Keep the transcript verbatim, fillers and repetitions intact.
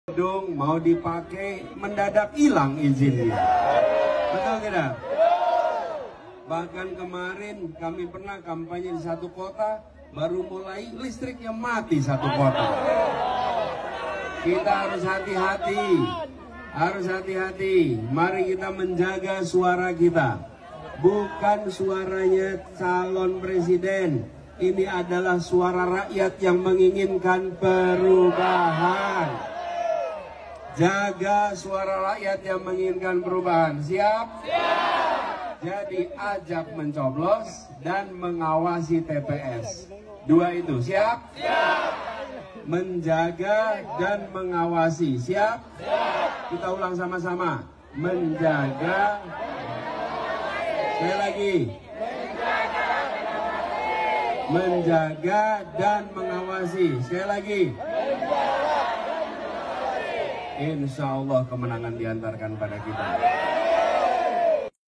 Gedung mau dipakai mendadak hilang izinnya. Betul tidak? Bahkan kemarin kami pernah kampanye di satu kota, baru mulai listriknya mati satu kota. Kita harus hati-hati, harus hati-hati. Mari kita menjaga suara kita, bukan suaranya calon presiden. Ini adalah suara rakyat yang menginginkan perubahan. Jaga suara rakyat yang menginginkan perubahan. Siap? Siap. Jadi ajak mencoblos dan mengawasi T P S. Dua itu. Siap? Siap. Menjaga dan mengawasi. Siap? Siap. Kita ulang sama-sama. Menjaga. Sekali lagi. Menjaga dan mengawasi. Sekali lagi. Insya Allah kemenangan diantarkan pada kita.